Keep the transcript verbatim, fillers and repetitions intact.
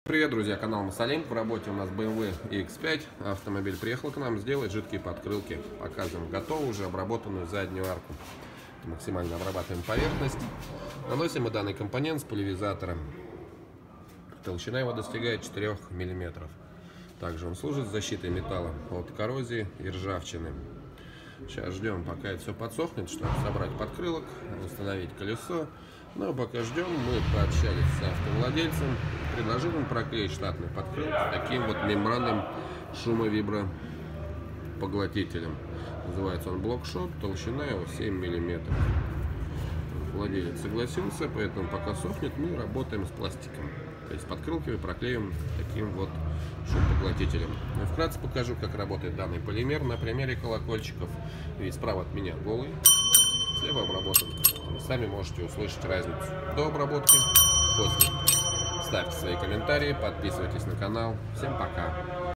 Привет, друзья, канал Масолинк. В работе у нас бэ эм вэ икс пять. Автомобиль приехал к нам сделать жидкие подкрылки. Показываем готовую, уже обработанную заднюю арку. Максимально обрабатываем поверхность. Наносим мы данный компонент с пульверизатором. Толщина его достигает четырёх миллиметров. Также он служит защитой металла от коррозии и ржавчины. Сейчас ждем, пока это все подсохнет, чтобы собрать подкрылок, установить колесо. Но пока ждем, мы пообщались с автовладельцем, предложили ему проклеить штатный подкрылок таким вот мембранным шумовибропоглотителем. Называется он блокшот, толщина его семь миллиметров. Владелец согласился, поэтому пока сохнет, мы работаем с пластиком. То есть подкрылками проклеим таким вот шумопоглотителем. Вкратце покажу, как работает данный полимер на примере колокольчиков. Ведь справа от меня голый, слева обработан. Вы сами можете услышать разницу до обработки, после. Ставьте свои комментарии, подписывайтесь на канал. Всем пока!